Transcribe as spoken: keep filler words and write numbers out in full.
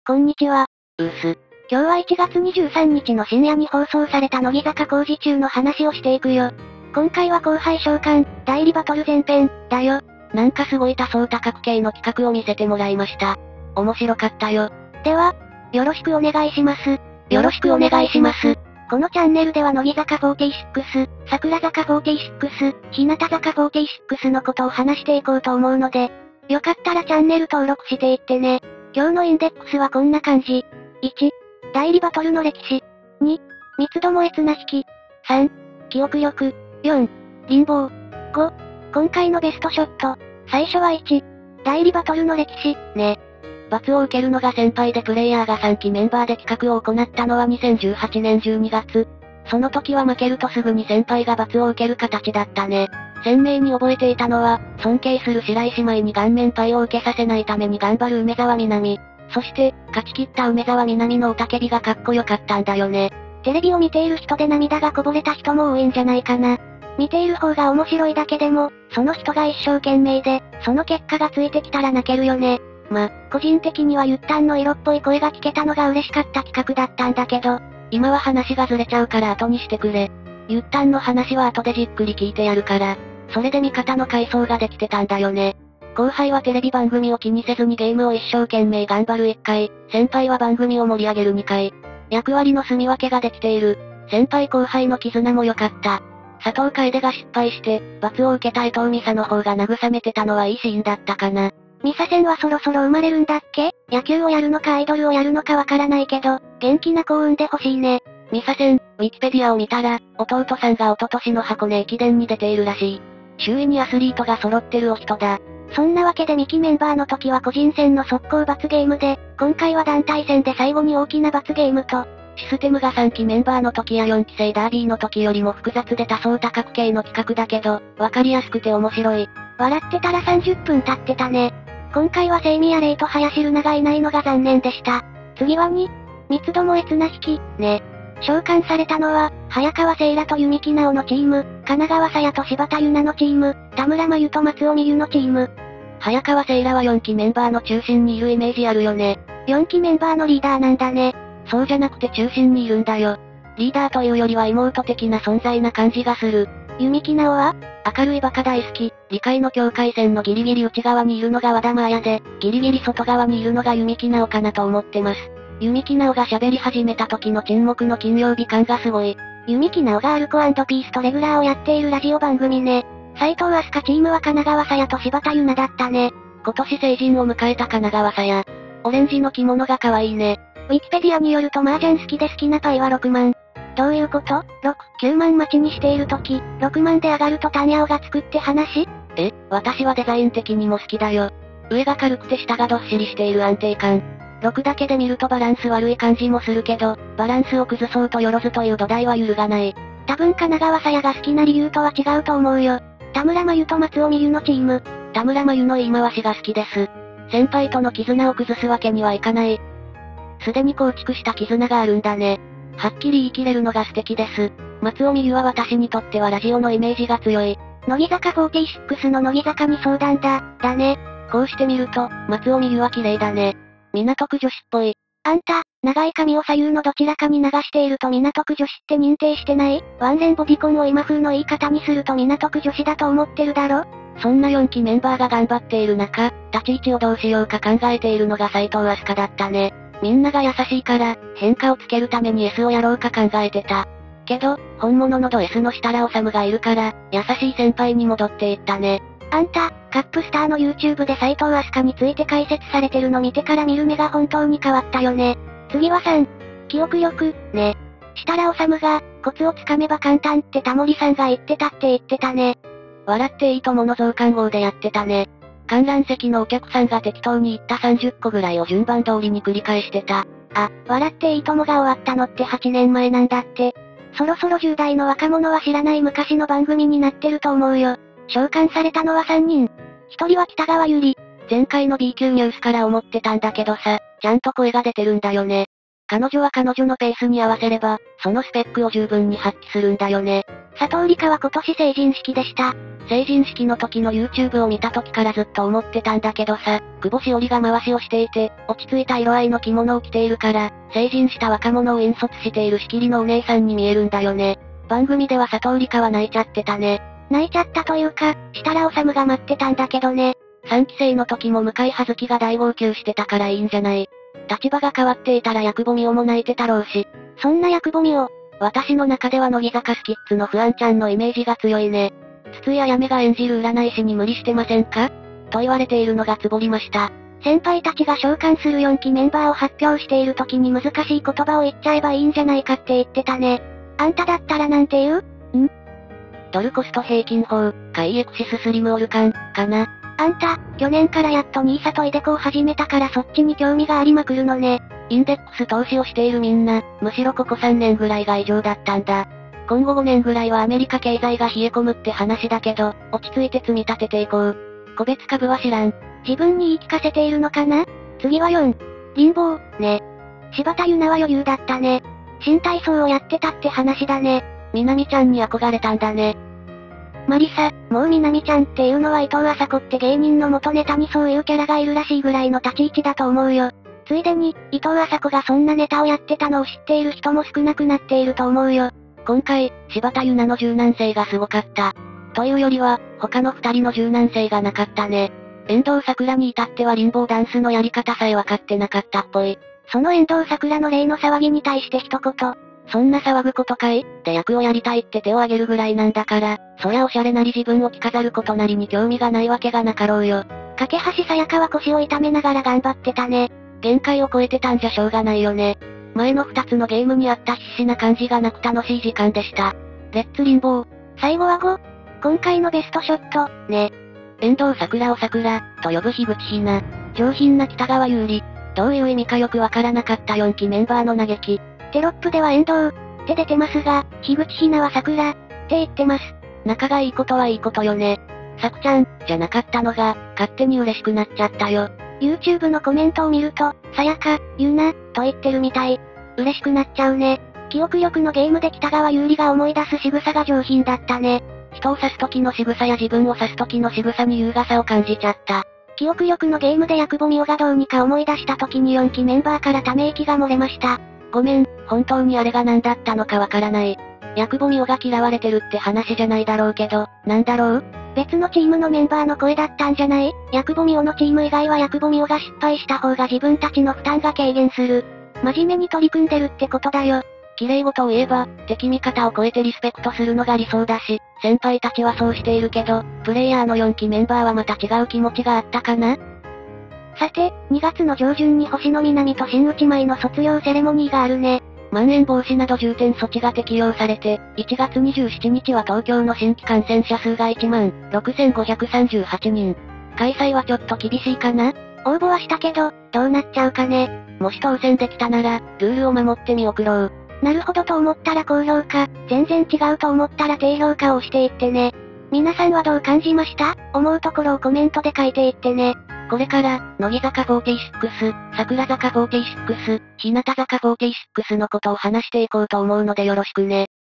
こんにちは。 うーす。 今日はいちがつにじゅうさんにちの深夜に放送された乃木坂工事中の話をしていくよ。今回は後輩召喚、代理バトル前編、だよ。 なんかすごい多層多角系の企画を見せてもらいました。面白かったよ。 では、よろしくお願いします。 よろしくお願いします。 このチャンネルでは乃木坂フォーティーシックス、桜坂フォーティーシックス、日向坂フォーティーシックスのことを話していこうと思うので、よかったらチャンネル登録していってね。今日のインデックスはこんな感じ。いち、代理バトルの歴史。に、三つどもえ綱引き。さん、記憶力。よん、貧乏。ご、今回のベストショット。最初はいち、代理バトルの歴史、ね。 罰を受けるのが先輩でプレイヤーがさんきメンバーで企画を行ったのはにせんじゅうはちねんじゅうにがつ。その時は負けるとすぐに先輩が罰を受ける形だったね。鮮明に覚えていたのは、尊敬する白石舞に顔面パイを受けさせないために頑張る梅沢みなみ。そして、勝ち切った梅沢みなみの雄たけびがかっこよかったんだよね。 テレビを見ている人で涙がこぼれた人も多いんじゃないかな。見ている方が面白いだけでも、その人が一生懸命で、その結果がついてきたら泣けるよね。ま、個人的にはゆったんの色っぽい声が聞けたのが嬉しかった企画だったんだけど、 今は話がずれちゃうから後にしてくれ。ゆったんの話は後でじっくり聞いてやるから。それで味方の階層ができてたんだよね。後輩はテレビ番組を気にせずにゲームを一生懸命頑張るいっかい、先輩は番組を盛り上げるにかい。役割の住み分けができている。先輩後輩の絆も良かった。佐藤楓が失敗して、罰を受けた伊藤美沙の方が慰めてたのはいいシーンだったかな。 美沙戦はそろそろ生まれるんだっけ？野球をやるのかアイドルをやるのかわからないけど、元気な子を産んでほしいね。 美沙戦、ウィキペディアを見たら、弟さんが一昨年の箱根駅伝に出ているらしい。周囲にアスリートが揃ってるお人だ。 そんなわけでミキメンバーの時は個人戦の速攻罰ゲームで、今回は団体戦で最後に大きな罰ゲームと、 システムがさんきメンバーの時やよんき制ダービーの時よりも複雑で多層多角系の企画だけど、わかりやすくて面白い。 笑ってたらさんじゅっぷん経ってたね。今回はセイミヤレイと林ルナがいないのが残念でした。次はに、三つどもえ綱引き、ね。召喚されたのは、早川聖羅と弓木直のチーム、神奈川さやと柴田優奈のチーム、田村真由と松尾美優のチーム。 早川聖羅はよんきメンバーの中心にいるイメージあるよね。 よんきメンバーのリーダーなんだね。 そうじゃなくて中心にいるんだよ。リーダーというよりは妹的な存在な感じがする。 弓木直は明るいバカ大好き、理解の境界線のギリギリ内側にいるのが和田真彩で、ギリギリ外側にいるのが弓木直かなと思ってます。弓木直が喋り始めた時の沈黙の金曜日感がすごい。 弓木直がアルコ&ピースとレギュラーをやっているラジオ番組ね。斉藤飛鳥チームは神奈川さやと柴田優奈だったね。 今年成人を迎えた神奈川さや。オレンジの着物が可愛いね。 ウィキペディアによると麻雀好きで好きなパイはろくまん。どういうこと ?ろく、きゅうまん待ちにしている時、ろくまんで上がるとタニャオがつくって話？ え、私はデザイン的にも好きだよ。上が軽くて下がどっしりしている安定感。ろくだけで見るとバランス悪い感じもするけど、バランスを崩そうとよろずという土台は揺るがない。 多分神奈川さやが好きな理由とは違うと思うよ。田村真由と松尾美優のチーム。 田村真由の言い回しが好きです。先輩との絆を崩すわけにはいかない。すでに構築した絆があるんだね。はっきり言い切れるのが素敵です。松尾美優は私にとってはラジオのイメージが強い。 乃木坂フォーティーシックスの乃木坂に相談だ、だね。 こうして見ると、松尾美優は綺麗だね。港区女子っぽい。 あんた、長い髪を左右のどちらかに流していると港区女子って認定してない？ワンレンボビコンを今風の言い方にすると港区女子だと思ってるだろ？ そんなよんきメンバーが頑張っている中、立ち位置をどうしようか考えているのが斉藤飛鳥だったね。みんなが優しいから、変化をつけるために S をやろうか考えてた。けど、本物のド S の設楽治がいるから、優しい先輩に戻っていったね。 あんた、カップスターの YouTube で斉藤飛鳥について解説されてるの見てから見る目が本当に変わったよね。次はさん、記憶力、ね。設楽治が、コツをつかめば簡単ってタモリさんが言ってたって言ってたね。 笑っていいともの増刊号でやってたね。観覧席のお客さんが適当に言ったさんじゅっこぐらいを順番通りに繰り返してた。 あ、笑っていいともが終わったのってはちねんまえなんだって。そろそろじゅう代の若者は知らない昔の番組になってると思うよ。召喚されたのはさんにん。ひとりは北川ゆり。 前回の B 級ニュースから思ってたんだけどさ、ちゃんと声が出てるんだよね。 彼女は彼女のペースに合わせれば、そのスペックを十分に発揮するんだよね。 佐藤里香は今年成人式でした。 成人式の時の YouTube を見た時からずっと思ってたんだけどさ、久保しおりが回しをしていて、落ち着いた色合いの着物を着ているから、成人した若者を引率している仕切りのお姉さんに見えるんだよね。番組では佐藤里香は泣いちゃってたね。 泣いちゃったというか、設楽治が待ってたんだけどね。 さんき生の時も向井葉月が大号泣してたからいいんじゃない。立場が変わっていたらヤクボミオも泣いてたろうし。 そんなヤクボミオ。 私の中では乃木坂スキッズの不安ちゃんのイメージが強いね。筒井あやめが演じる占い師に無理してませんかと言われているのがつぼりました。 先輩たちが召喚するよんきメンバーを発表している時に難しい言葉を言っちゃえばいいんじゃないかって言ってたね。あんただったらなんて言う？ ん？ドルコスト平均法、かイエクシススリムオルカン、かな。 あんた、去年からやっとニーサとイデコを始めたからそっちに興味がありまくるのね。 インデックス投資をしているみんな、むしろここさんねんぐらいが異常だったんだ。今後ごねんぐらいはアメリカ経済が冷え込むって話だけど、落ち着いて積み立てていこう。個別株は知らん。 自分に言い聞かせているのかな？次はよん。リンボー、ね。柴田ゆなは余裕だったね。新体操をやってたって話だね。 みなみちゃんに憧れたんだね。 マリサ、もうみなみちゃんっていうのは伊藤麻子って芸人の元ネタにそういうキャラがいるらしいぐらいの立ち位置だと思うよ。ついでに、伊藤麻子がそんなネタをやってたのを知っている人も少なくなっていると思うよ。 今回、柴田ゆなの柔軟性がすごかった。というよりは、他の二人の柔軟性がなかったね。遠藤桜に至ってはリンボーダンスのやり方さえ分かってなかったっぽい。 その遠藤桜の例の騒ぎに対して一言。 そんな騒ぐことかいって役をやりたいって手を挙げるぐらいなんだから、そりゃおしゃれなり自分を着飾ることなりに興味がないわけがなかろうよ。 架橋さやかは腰を痛めながら頑張ってたね。 限界を超えてたんじゃしょうがないよね。前の二つのゲームにあった必死な感じがなく楽しい時間でした。レッツリンボー。 最後はご。今回のベストショット、ね。 遠藤桜を桜、と呼ぶ樋口ひな。上品な北川優里。どういう意味かよくわからなかったよんきメンバーの嘆き。 テロップでは遠藤、って出てますが、樋口ひなは桜、って言ってます。 仲がいいことはいいことよね。さくちゃん、じゃなかったのが、勝手に嬉しくなっちゃったよ。 YouTube のコメントを見ると、さやか、ゆな、と言ってるみたい。嬉しくなっちゃうね。記憶力のゲームで北川優里が思い出す仕草が上品だったね。 人を指す時の仕草や自分を指す時の仕草に優雅さを感じちゃった。 記憶力のゲームでヤクボミオがどうにか思い出した時によんきメンバーからため息が漏れました。 ごめん、本当にあれが何だったのかわからない。ヤクボミオが嫌われてるって話じゃないだろうけど、なんだろう？ 別のチームのメンバーの声だったんじゃない？ヤクボミオのチーム以外はヤクボミオが失敗した方が自分たちの負担が軽減する。真面目に取り組んでるってことだよ。 綺麗事を言えば、敵味方を超えてリスペクトするのが理想だし、先輩たちはそうしているけど、プレイヤーのよんきメンバーはまた違う気持ちがあったかな？ さて、にがつの上旬に星野みなみと新内舞の卒業セレモニーがあるね。 まん延防止など重点措置が適用されて、いちがつにじゅうしちにちは東京の新規感染者数がいちまんろくせんごひゃくさんじゅうはちにん。開催はちょっと厳しいかな？ 応募はしたけど、どうなっちゃうかね。 もし当選できたなら、ルールを守って見送ろう。 なるほどと思ったら高評価、全然違うと思ったら低評価を押していってね。皆さんはどう感じました？思うところをコメントで書いていってね。 これから、乃木坂フォーティーシックス、桜坂フォーティーシックス、日向坂フォーティーシックスのことを話していこうと思うのでよろしくね。